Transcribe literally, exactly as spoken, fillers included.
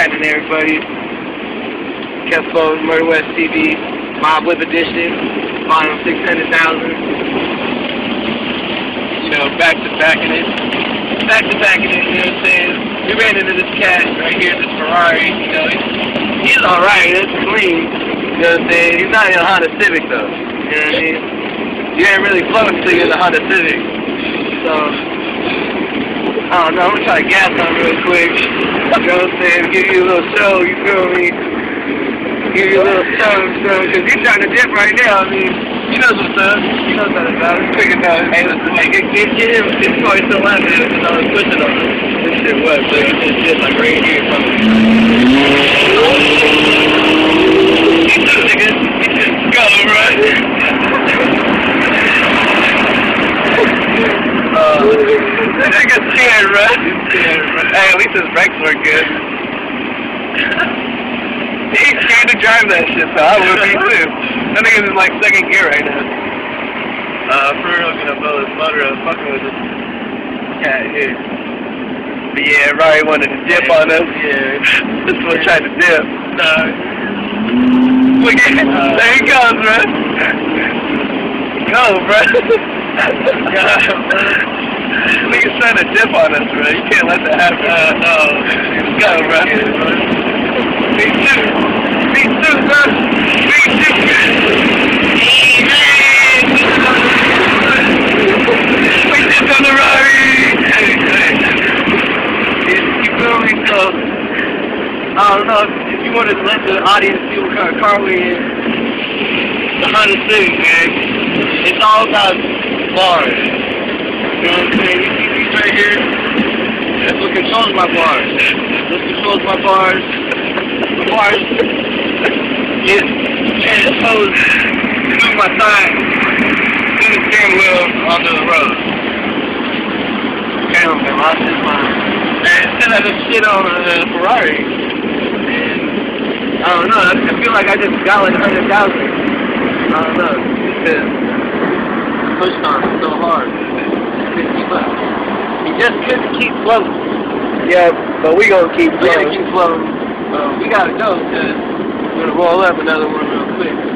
happening, everybody? Keptfloatin, Murder West T V, Mob Whip Edition, volume six hundred thousand. You know, back to backing it. Back to backing it, you know what I'm saying? We ran into this cat right here, this Ferrari, you know, he's, he's alright, it's clean. You know what I'm saying? He's not in a Honda Civic though. You know what I mean? You ain't really floating until you're in a Honda Civic. So, I don't know, I'm gonna try to gas on real quick. You know what I'm saying? Give you a little show, you feel me? Give you a little show, so, cause he's trying to dip right now, I mean, he knows what's up. He knows what it's about. He's figuring out, hey, listen, hey, get, get, get him, his toy still laughing at him, cause I was pushing on him. This shit was, so he just did like right here from me. He should, nigga. He should go, right? Uh, that nigga's scared, right? Hey, at least his brakes were good. He's scared to drive that shit, so I would be too. That nigga's in like second gear right now. Uh, for real, gonna blow his motor up, fucking with this cat here. But yeah, Rari wanted to dip on us. Yeah. This one tried to dip. No. Look at it. Uh, there he goes, bro. Go, bro. Nigga's trying to dip on us, bro. You can't let that happen. Uh, no. Go, bro. Me too. Me too, bro. Me too. We dipped on the Rari. You feel me? So, I don't know if you want to let the audience see what kind of car we in. The Honda Civic, man. It's all about bars. You know what I'm saying? You see these right here? That's what controls my bars. This controls my bars. The bars is exposed to my thigh to the steering wheel onto the road. Damn, man, I lost mine. And instead of this shit on a uh, Ferrari, and I don't know, I feel like I just got like a hundred thousand. I don't know, it's been pushed on so hard. Couldn't keep up. He just couldn't keep floating. Yeah, but we gonna keep floating. We gotta keep floating. Uh, we gotta go, because we're gonna roll up another one real quick.